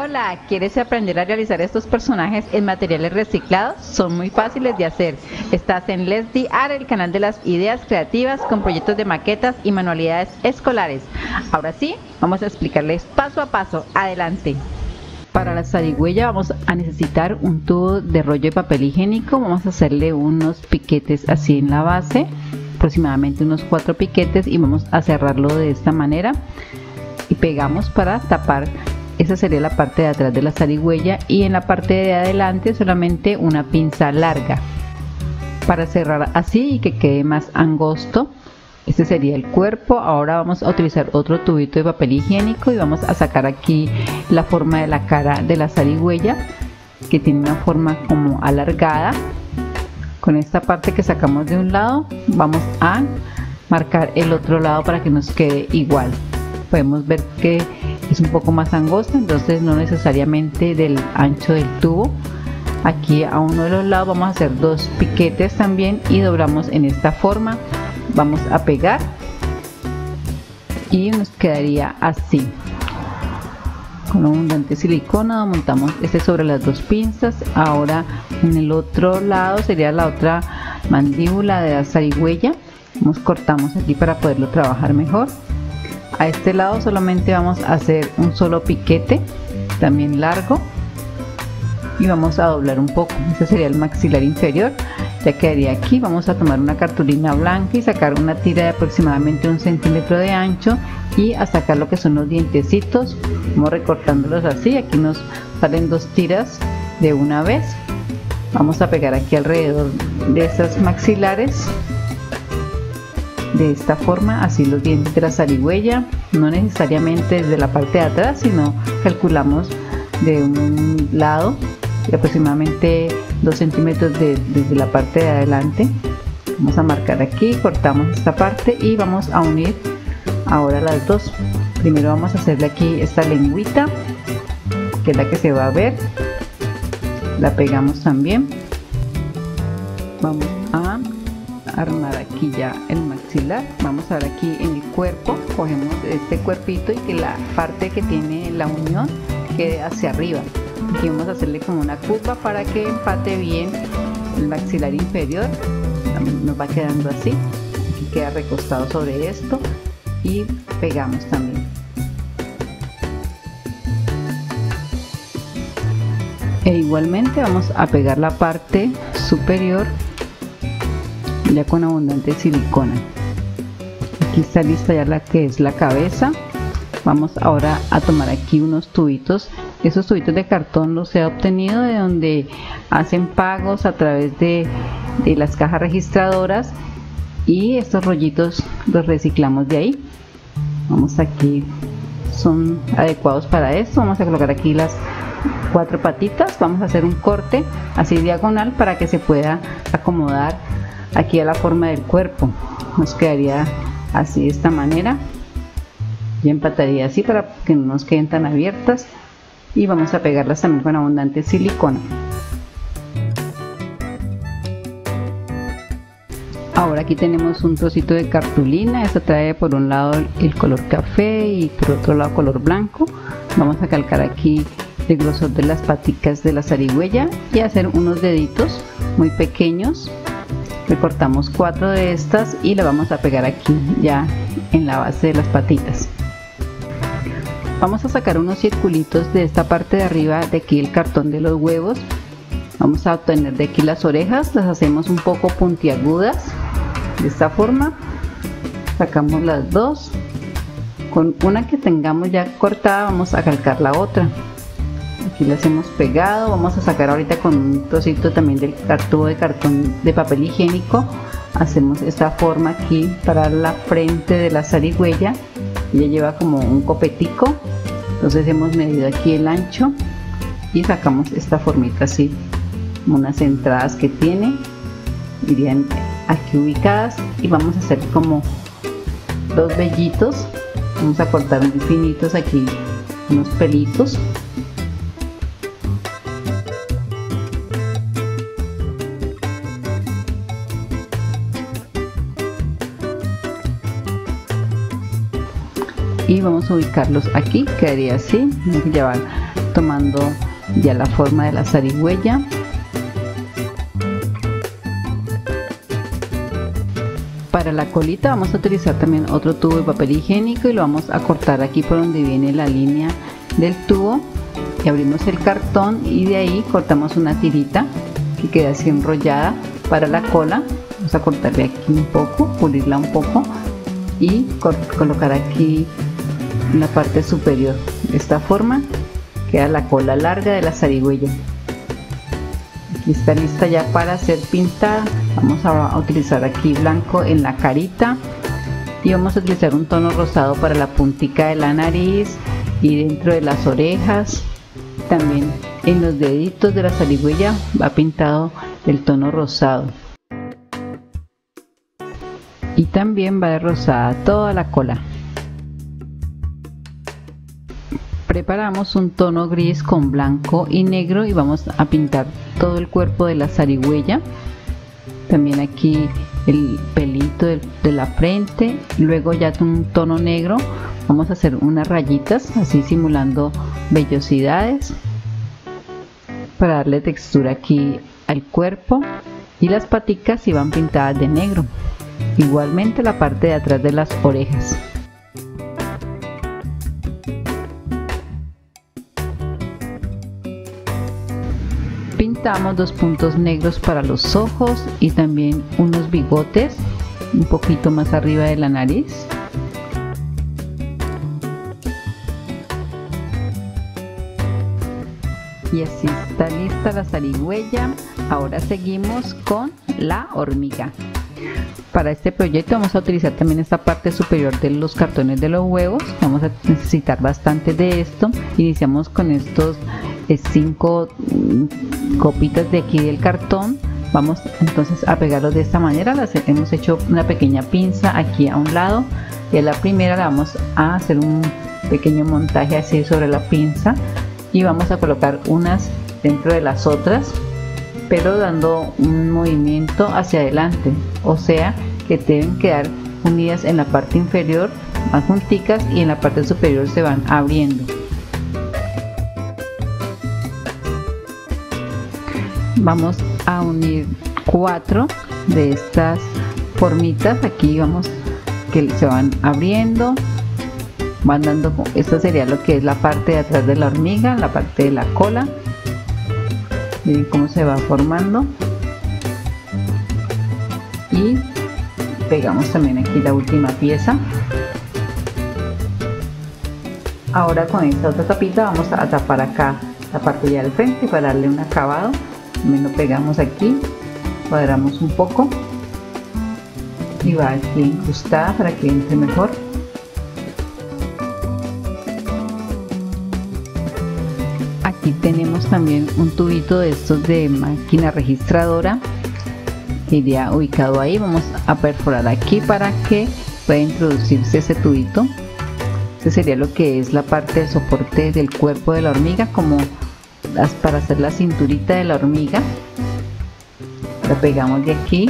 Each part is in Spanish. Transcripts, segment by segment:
Hola, ¿quieres aprender a realizar estos personajes en materiales reciclados? Son muy fáciles de hacer. Estás en Let's The Art, el canal de las ideas creativas con proyectos de maquetas y manualidades escolares. Ahora sí, vamos a explicarles paso a paso. Adelante. Para la zarigüeya vamos a necesitar un tubo de rollo de papel higiénico. Vamos a hacerle unos piquetes así en la base, aproximadamente unos 4 piquetes, y vamos a cerrarlo de esta manera y pegamos para tapar. Esa sería la parte de atrás de la zarigüeya, y en la parte de adelante solamente una pinza larga para cerrar así y que quede más angosto. Este sería el cuerpo. Ahora vamos a utilizar otro tubito de papel higiénico y vamos a sacar aquí la forma de la cara de la zarigüeya, que tiene una forma como alargada. Con esta parte que sacamos de un lado vamos a marcar el otro lado para que nos quede igual. Podemos ver que es un poco más angosta, entonces no necesariamente del ancho del tubo. Aquí a uno de los lados vamos a hacer 2 piquetes también y doblamos en esta forma. Vamos a pegar y nos quedaría así. Con abundante silicona montamos este sobre las 2 pinzas. Ahora en el otro lado sería la otra mandíbula de la zarigüeya. Nos cortamos aquí para poderlo trabajar mejor. A este lado solamente vamos a hacer un solo piquete, también largo, y vamos a doblar un poco. Este sería el maxilar inferior. Ya quedaría aquí. Vamos a tomar una cartulina blanca y sacar una tira de aproximadamente 1 centímetro de ancho y a sacar lo que son los dientecitos. Vamos recortándolos así. Aquí nos salen 2 tiras de una vez. Vamos a pegar aquí alrededor de estas maxilares de esta forma, así los dientes de la zarigüeya, no necesariamente desde la parte de atrás, sino calculamos de un lado de aproximadamente 2 centímetros desde la parte de adelante. Vamos a marcar aquí, cortamos esta parte y vamos a unir ahora las dos. Primero vamos a hacerle aquí esta lengüita, que es la que se va a ver, la pegamos también. Vamos a armar aquí ya el maxilar. Vamos a ver aquí en el cuerpo, cogemos este cuerpito y que la parte que tiene la unión quede hacia arriba. Aquí vamos a hacerle como una curva para que empate bien el maxilar inferior. También nos va quedando así. Aquí queda recostado sobre esto y pegamos también. E igualmente vamos a pegar la parte superior ya con abundante silicona. Aquí está lista ya la que es la cabeza. Vamos ahora a tomar aquí unos tubitos. Esos tubitos de cartón los he obtenido de donde hacen pagos a través de las cajas registradoras, y estos rollitos los reciclamos de ahí. Vamos aquí, son adecuados para esto. Vamos a colocar aquí las 4 patitas. Vamos a hacer un corte así diagonal para que se pueda acomodar aquí a la forma del cuerpo. Nos quedaría así de esta manera y empataría así para que no nos queden tan abiertas, y vamos a pegarlas también con abundante silicona. Ahora aquí tenemos un trocito de cartulina. Esta trae por un lado el color café y por otro lado color blanco. Vamos a calcar aquí el grosor de las paticas de la zarigüeya y hacer unos deditos muy pequeños. Recortamos 4 de estas y la vamos a pegar aquí ya en la base de las patitas. Vamos a sacar unos circulitos de esta parte de arriba de aquí el cartón de los huevos. Vamos a obtener de aquí las orejas, las hacemos un poco puntiagudas de esta forma. Sacamos las 2. Con una que tengamos ya cortada vamos a calcar la otra. Aquí las hemos pegado. Vamos a sacar ahorita con un trocito también del tubo de cartón de papel higiénico. Hacemos esta forma aquí para la frente de la zarigüeya. Ella lleva como un copetico, entonces hemos medido aquí el ancho y sacamos esta formita así, unas entradas que tiene, irían aquí ubicadas, y vamos a hacer como 2 vellitos. Vamos a cortar muy finitos aquí unos pelitos. Y vamos a ubicarlos aquí, quedaría así. Vamos a llevar tomando ya la forma de la zarigüeya. Para la colita vamos a utilizar también otro tubo de papel higiénico y lo vamos a cortar aquí por donde viene la línea del tubo, y abrimos el cartón y de ahí cortamos una tirita que queda así enrollada para la cola. Vamos a cortarle aquí un poco, pulirla un poco y colocar aquí en la parte superior. De esta forma queda la cola larga de la zarigüeya. Aquí está lista ya para ser pintada. Vamos a utilizar aquí blanco en la carita y vamos a utilizar un tono rosado para la puntica de la nariz y dentro de las orejas. También en los deditos de la zarigüeya va pintado el tono rosado, y también va de rosada toda la cola. Preparamos un tono gris con blanco y negro y vamos a pintar todo el cuerpo de la zarigüeya, también aquí el pelito de la frente. Luego ya un tono negro, vamos a hacer unas rayitas así simulando vellosidades para darle textura aquí al cuerpo, y las paticas iban pintadas de negro, igualmente la parte de atrás de las orejas. Pintamos 2 puntos negros para los ojos y también unos bigotes un poquito más arriba de la nariz. Y así está lista la zarigüeya. Ahora seguimos con la hormiga. Para este proyecto vamos a utilizar también esta parte superior de los cartones de los huevos. Vamos a necesitar bastante de esto. Iniciamos con estos 5 copitas de aquí del cartón. Vamos entonces a pegarlos de esta manera. Hemos hecho una pequeña pinza aquí a un lado, y a la primera la vamos a hacer un pequeño montaje así sobre la pinza, y vamos a colocar unas dentro de las otras, pero dando un movimiento hacia adelante, o sea que deben quedar unidas en la parte inferior más junticas, y en la parte superior se van abriendo. Vamos a unir 4 de estas formitas aquí, vamos que se van abriendo, van dando. Esto sería lo que es la parte de atrás de la hormiga, la parte de la cola. Miren cómo se va formando, y pegamos también aquí la última pieza. Ahora con esta otra tapita vamos a tapar acá la parte ya del frente para darle un acabado. También lo pegamos aquí, cuadramos un poco y va aquí incrustada para que entre mejor. Aquí tenemos también un tubito de estos de máquina registradora que iría ubicado ahí. Vamos a perforar aquí para que pueda introducirse ese tubito. Este sería lo que es la parte de soporte del cuerpo de la hormiga, como para hacer la cinturita de la hormiga. Lo pegamos de aquí.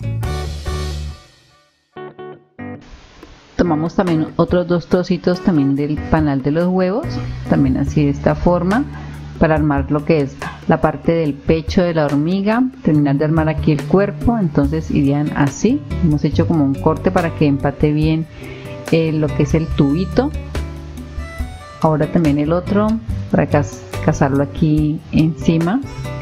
Tomamos también otros 2 trocitos también del panal de los huevos, también así de esta forma, para armar lo que es la parte del pecho de la hormiga, terminar de armar aquí el cuerpo. Entonces irían así. Hemos hecho como un corte para que empate bien lo que es el tubito. Ahora también el otro para casarlo aquí encima.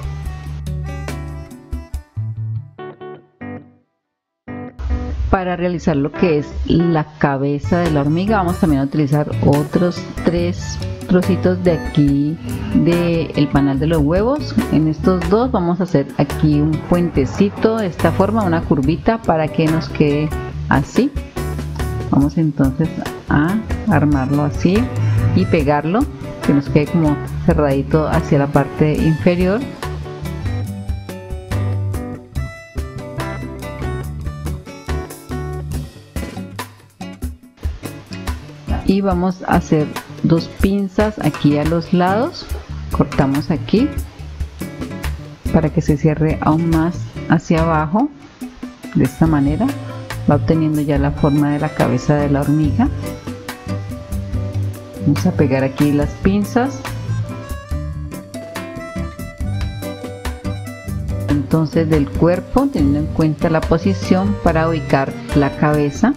Para realizar lo que es la cabeza de la hormiga vamos también a utilizar otros 3 trocitos de aquí del panal de los huevos. En estos 2 vamos a hacer aquí un puentecito de esta forma, una curvita para que nos quede así. Vamos entonces a armarlo así y pegarlo, que nos quede como cerradito hacia la parte inferior. Y vamos a hacer 2 pinzas aquí a los lados, cortamos aquí para que se cierre aún más hacia abajo. De esta manera va obteniendo ya la forma de la cabeza de la hormiga. Vamos a pegar aquí las pinzas entonces del cuerpo, teniendo en cuenta la posición para ubicar la cabeza.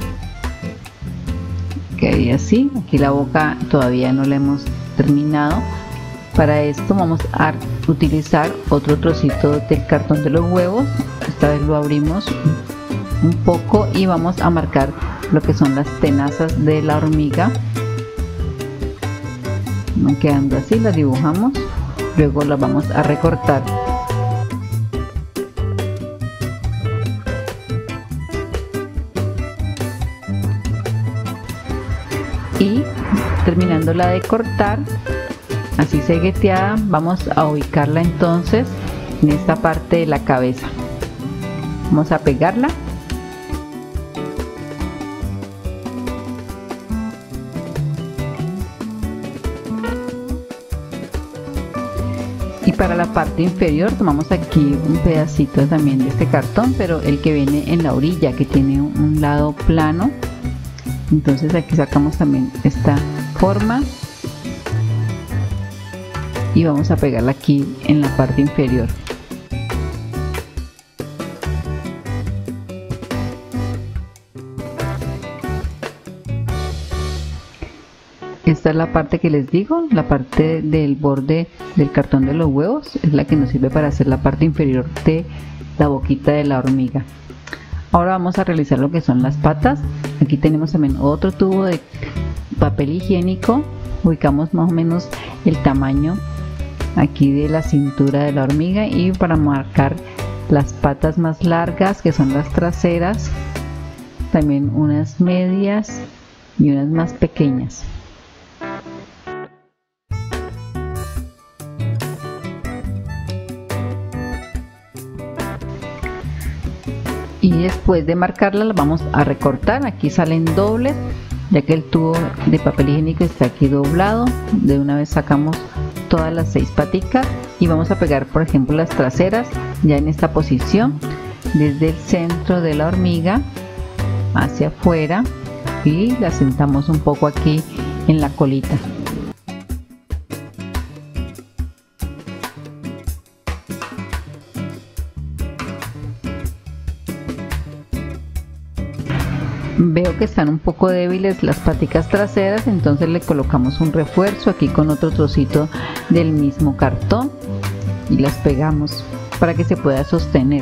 Quedaría así. Aquí la boca todavía no la hemos terminado. Para esto vamos a utilizar otro trocito del cartón de los huevos. Esta vez lo abrimos un poco y vamos a marcar lo que son las tenazas de la hormiga. Van quedando así, las dibujamos, luego las vamos a recortar. Y terminándola de cortar, así segueteada, vamos a ubicarla entonces en esta parte de la cabeza. Vamos a pegarla. Y para la parte inferior tomamos aquí un pedacito también de este cartón, pero el que viene en la orilla, que tiene un lado plano. Entonces aquí sacamos también esta forma y vamos a pegarla aquí en la parte inferior. Esta es la parte que les digo, la parte del borde del cartón de los huevos, es la que nos sirve para hacer la parte inferior de la boquita de la hormiga. Ahora vamos a realizar lo que son las patas. Aquí tenemos también otro tubo de papel higiénico, ubicamos más o menos el tamaño aquí de la cintura de la hormiga, y para marcar las patas más largas, que son las traseras, también unas medias y unas más pequeñas. Y después de marcarlas las vamos a recortar. Aquí salen dobles, ya que el tubo de papel higiénico está aquí doblado. De una vez sacamos todas las 6 paticas y vamos a pegar, por ejemplo, las traseras ya en esta posición, desde el centro de la hormiga hacia afuera, y la sentamos un poco aquí en la colita. Veo que están un poco débiles las paticas traseras, entonces le colocamos un refuerzo aquí con otro trocito del mismo cartón y las pegamos para que se pueda sostener.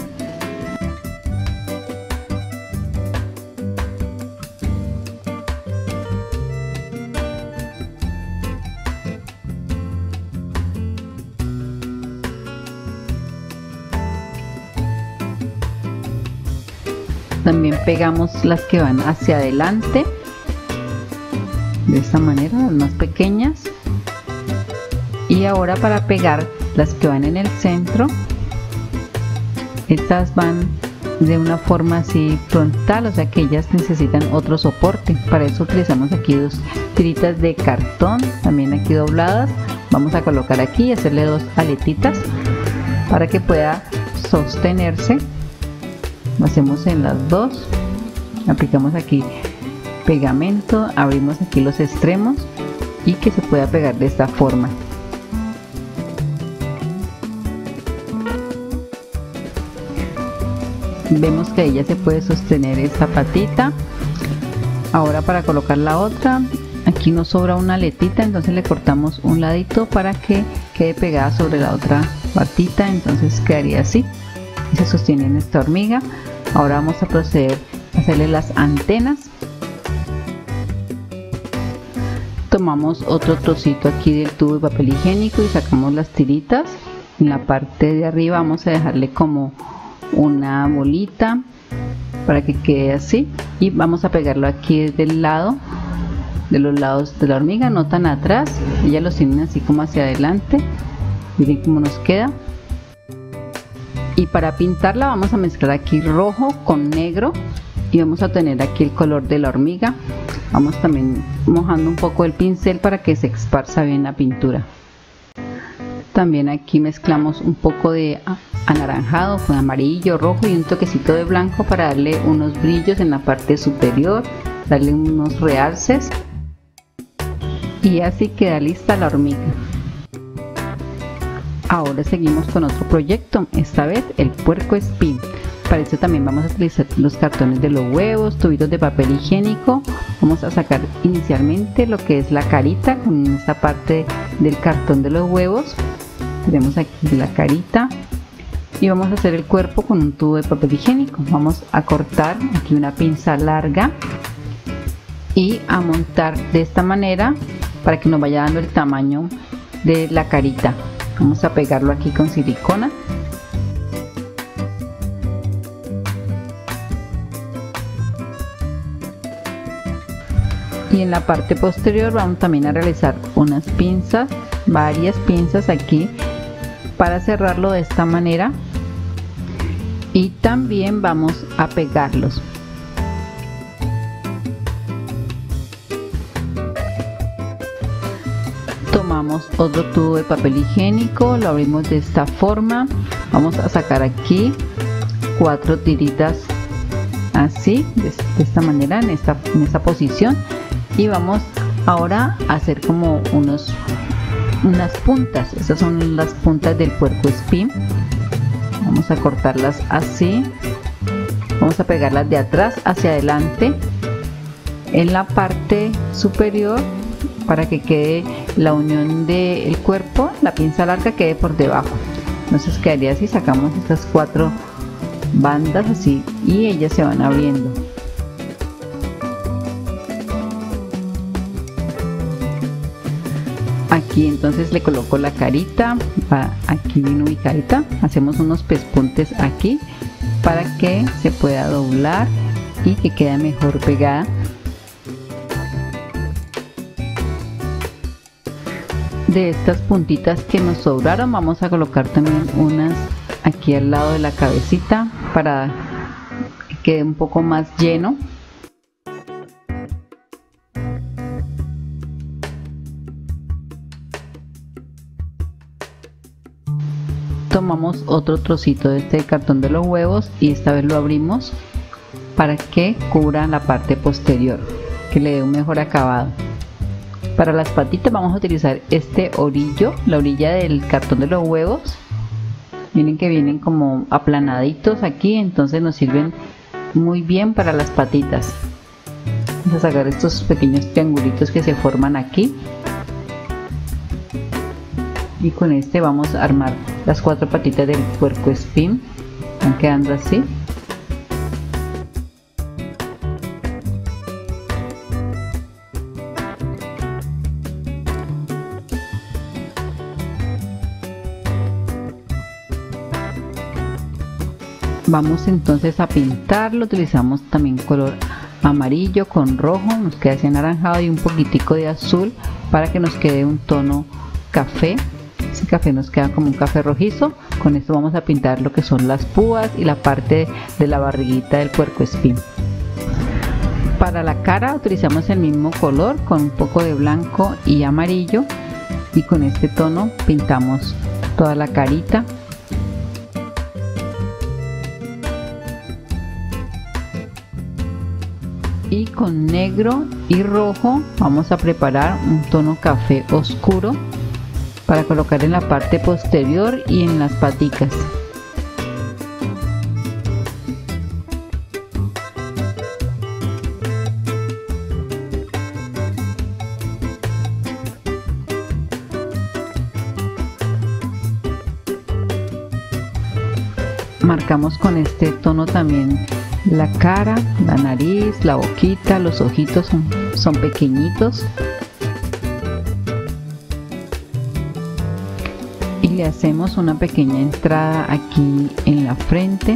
También pegamos las que van hacia adelante, de esta manera, las más pequeñas. Y ahora para pegar las que van en el centro, estas van de una forma así frontal, o sea que ellas necesitan otro soporte. Para eso utilizamos aquí 2 tiritas de cartón, también aquí dobladas. Vamos a colocar aquí y hacerle 2 aletitas para que pueda sostenerse. Lo hacemos en las 2, aplicamos aquí pegamento, abrimos aquí los extremos y que se pueda pegar de esta forma. Vemos que ahí ya se puede sostener esta patita. Ahora para colocar la otra, aquí nos sobra una aletita, entonces le cortamos un ladito para que quede pegada sobre la otra patita, entonces quedaría así y se sostiene en esta hormiga. Ahora vamos a proceder a hacerle las antenas. Tomamos otro trocito aquí del tubo de papel higiénico y sacamos las tiritas. En la parte de arriba vamos a dejarle como una bolita para que quede así, y vamos a pegarlo aquí desde el lado, de los lados de la hormiga, no tan atrás. Ellas los tienen así como hacia adelante. Miren cómo nos queda. Y para pintarla vamos a mezclar aquí rojo con negro y vamos a tener aquí el color de la hormiga. Vamos también mojando un poco el pincel para que se esparza bien la pintura. También aquí mezclamos un poco de anaranjado con amarillo, rojo y un toquecito de blanco para darle unos brillos en la parte superior, darle unos realces, y así queda lista la hormiga. Ahora Ahora seguimos con otro proyecto, esta vez el puercoespín. Para eso también vamos a utilizar los cartones de los huevos, tubitos de papel higiénico. Vamos a sacar inicialmente lo que es la carita con esta parte del cartón de los huevos. Tenemos aquí la carita y vamos a hacer el cuerpo con un tubo de papel higiénico. Vamos a cortar aquí una pinza larga y a montar de esta manera para que nos vaya dando el tamaño de la carita. Vamos a pegarlo aquí con silicona. Y en la parte posterior vamos también a realizar unas pinzas, varias pinzas aquí para cerrarlo de esta manera, y también vamos a pegarlos. Tomamos otro tubo de papel higiénico, lo abrimos de esta forma, vamos a sacar aquí 4 tiritas así, de esta manera, en esta posición, y vamos ahora a hacer como unas puntas. Estas son las puntas del puercoespín. Vamos a cortarlas así, vamos a pegarlas de atrás hacia adelante en la parte superior para que quede la unión del cuerpo, la pinza larga quede por debajo. Entonces quedaría así, sacamos estas 4 bandas así y ellas se van abriendo. Aquí entonces le coloco la carita, aquí bien ubicadita, hacemos unos pespuntes aquí para que se pueda doblar y que quede mejor pegada. De estas puntitas que nos sobraron vamos a colocar también unas aquí al lado de la cabecita para que quede un poco más lleno. Tomamos otro trocito de este cartón de los huevos y esta vez lo abrimos para que cubra la parte posterior, que le dé un mejor acabado. Para las patitas vamos a utilizar este orillo, la orilla del cartón de los huevos. Miren que vienen como aplanaditos aquí, entonces nos sirven muy bien para las patitas. Vamos a sacar estos pequeños triangulitos que se forman aquí. Y con este vamos a armar las 4 patitas del puercoespín. Van quedando así. Vamos entonces a pintarlo. Utilizamos también color amarillo con rojo, nos queda así anaranjado, y un poquitico de azul para que nos quede un tono café. Ese café nos queda como un café rojizo. Con esto vamos a pintar lo que son las púas y la parte de la barriguita del puercoespín. Para la cara utilizamos el mismo color con un poco de blanco y amarillo, y con este tono pintamos toda la carita. Y con negro y rojo vamos a preparar un tono café oscuro para colocar en la parte posterior y en las paticas. Marcamos con este tono también la cara, la nariz, la boquita, los ojitos son pequeñitos. Y le hacemos una pequeña entrada aquí en la frente.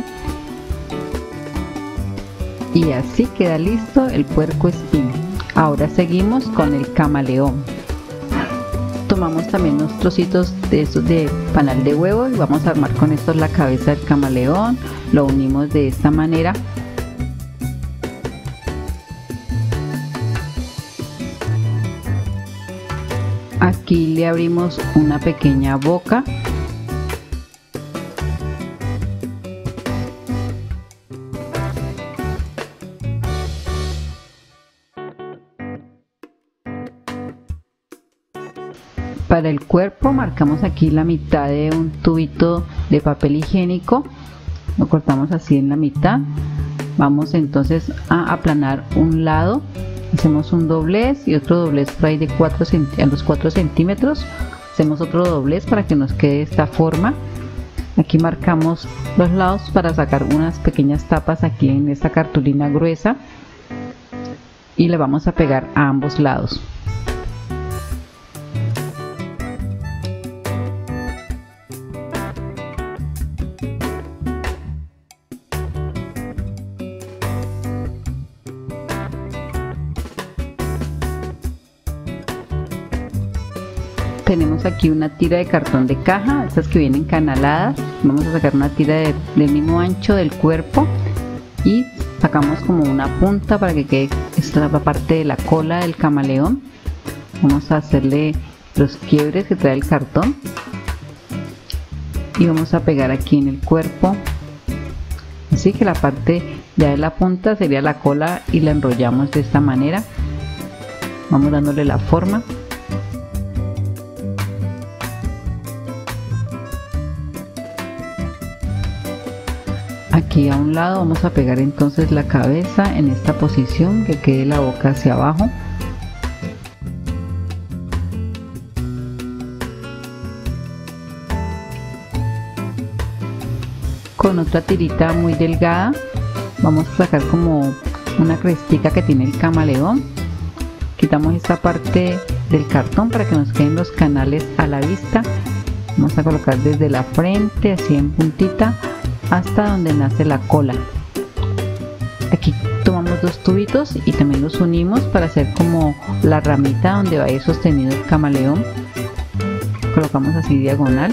Y así queda listo el puercoespín. Ahora seguimos con el camaleón. Tomamos también unos trocitos de estos de panal de huevo y vamos a armar con estos la cabeza del camaleón. Lo unimos de esta manera. Aquí le abrimos una pequeña boca. Para el cuerpo marcamos aquí la mitad de un tubito de papel higiénico, lo cortamos así en la mitad. Vamos entonces a aplanar un lado, hacemos un doblez y otro doblez por ahí de a los 4 centímetros, hacemos otro doblez para que nos quede de esta forma. Aquí marcamos los lados para sacar unas pequeñas tapas aquí en esta cartulina gruesa y le vamos a pegar a ambos lados. Tenemos aquí una tira de cartón de caja, estas que vienen canaladas. Vamos a sacar una tira del mismo ancho del cuerpo y sacamos como una punta para que quede esta parte de la cola del camaleón. Vamos a hacerle los quiebres que trae el cartón y vamos a pegar aquí en el cuerpo, así que la parte ya de la punta sería la cola y la enrollamos de esta manera. Vamos dándole la forma. Aquí a un lado vamos a pegar entonces la cabeza en esta posición, que quede la boca hacia abajo. Con otra tirita muy delgada vamos a sacar como una crestica que tiene el camaleón. Quitamos esta parte del cartón para que nos queden los canales a la vista. Vamos a colocar desde la frente así en puntita hasta donde nace la cola. Aquí tomamos dos tubitos y también los unimos para hacer como la ramita donde va a ir sostenido el camaleón. Colocamos así diagonal.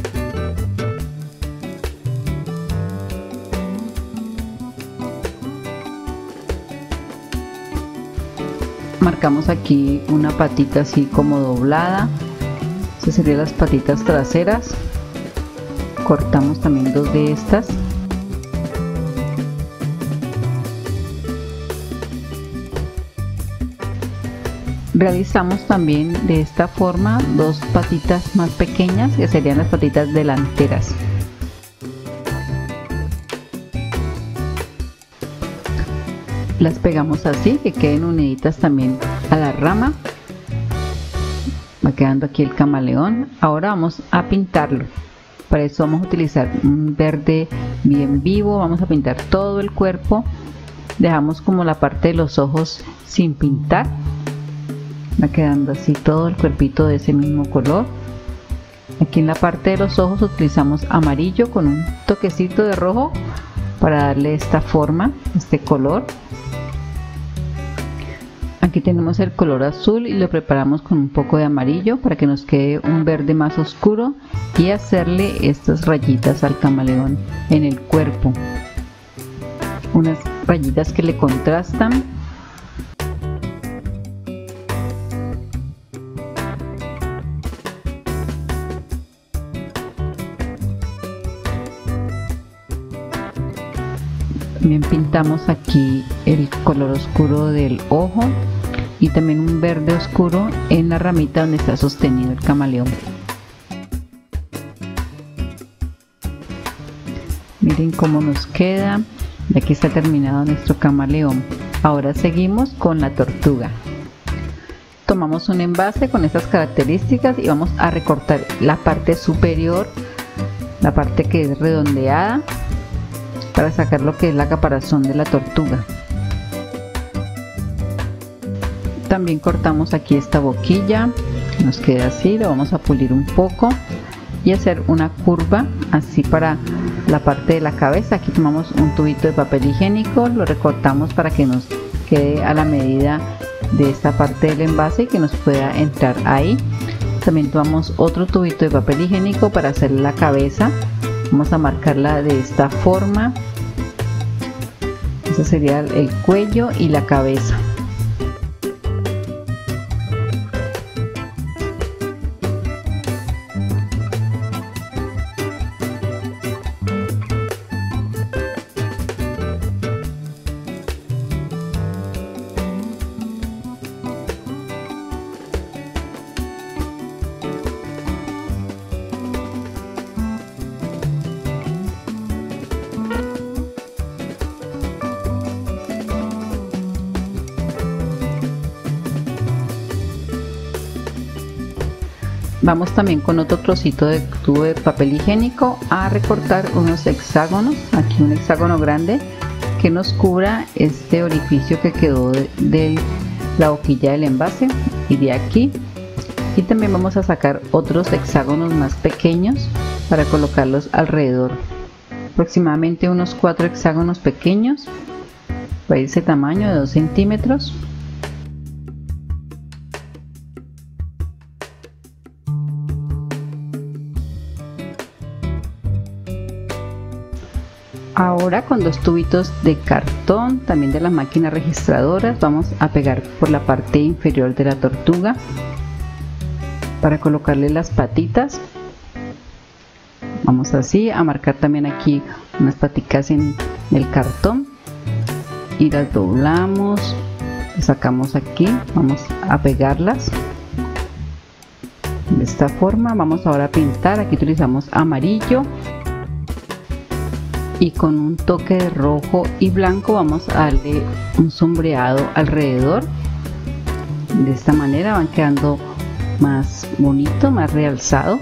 Marcamos aquí una patita así como doblada. Estas serían las patitas traseras. Cortamos también dos de estas. Realizamos también de esta forma dos patitas más pequeñas que serían las patitas delanteras. Las pegamos así que queden uniditas también a la rama. Va quedando aquí el camaleón. Ahora vamos a pintarlo. Para eso vamos a utilizar un verde bien vivo, vamos a pintar todo el cuerpo. Dejamos como la parte de los ojos sin pintar. Va quedando así todo el cuerpito de ese mismo color. Aquí en la parte de los ojos utilizamos amarillo con un toquecito de rojo para darle esta forma, este color. Aquí tenemos el color azul y lo preparamos con un poco de amarillo para que nos quede un verde más oscuro y hacerle estas rayitas al camaleón en el cuerpo. Unas rayitas que le contrastan. También pintamos aquí el color oscuro del ojo y también un verde oscuro en la ramita donde está sostenido el camaleón. Miren cómo nos queda. Y aquí está terminado nuestro camaleón. Ahora seguimos con la tortuga. Tomamos un envase con estas características y vamos a recortar la parte superior, la parte que es redondeada, para sacar lo que es la caparazón de la tortuga. También cortamos aquí esta boquilla, nos queda así, lo vamos a pulir un poco y hacer una curva así para la parte de la cabeza. Aquí tomamos un tubito de papel higiénico, lo recortamos para que nos quede a la medida de esta parte del envase y que nos pueda entrar ahí. También tomamos otro tubito de papel higiénico para hacer la cabeza. Vamos a marcarla de esta forma. Ese sería el cuello y la cabeza. Vamos también con otro trocito de tubo de papel higiénico a recortar unos hexágonos, aquí un hexágono grande que nos cubra este orificio que quedó de la boquilla del envase, iría aquí. Y también vamos a sacar otros hexágonos más pequeños para colocarlos alrededor, aproximadamente unos 4 hexágonos pequeños de ese tamaño de 2 centímetros. Ahora con 2 tubitos de cartón, también de las máquinas registradoras, vamos a pegar por la parte inferior de la tortuga para colocarle las patitas. Vamos así a marcar también aquí unas paticas en el cartón y las doblamos, las sacamos aquí, vamos a pegarlas de esta forma. Vamos ahora a pintar, aquí utilizamos amarillo y con un toque de rojo y blanco vamos a darle un sombreado alrededor. De esta manera van quedando más bonito, más realzado.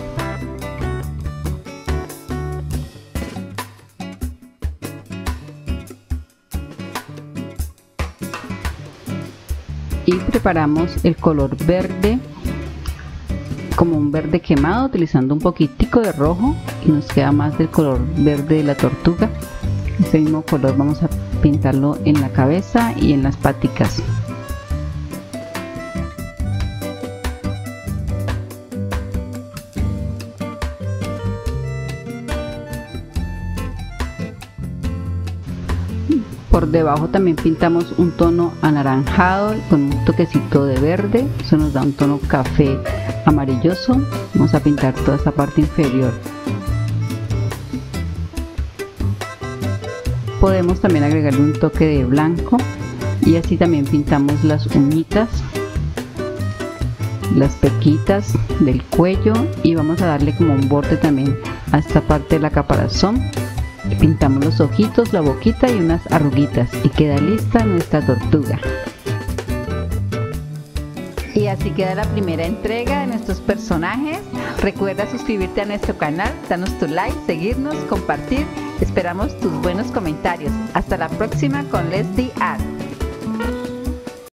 Y preparamos el color verde, como un verde quemado, utilizando un poquitico de rojo, y nos queda más del color verde de la tortuga. Ese mismo color vamos a pintarlo en la cabeza y en las paticas. Por debajo también pintamos un tono anaranjado con un toquecito de verde, eso nos da un tono café amarilloso. Vamos a pintar toda esta parte inferior. Podemos también agregarle un toque de blanco y así también pintamos las uñitas, las pequitas del cuello, y vamos a darle como un borde también a esta parte de la caparazón. Pintamos los ojitos, la boquita y unas arruguitas y queda lista nuestra tortuga. Y así queda la primera entrega de nuestros personajes. Recuerda suscribirte a nuestro canal, danos tu like, seguirnos, compartir. Esperamos tus buenos comentarios. Hasta la próxima con Leslie Art.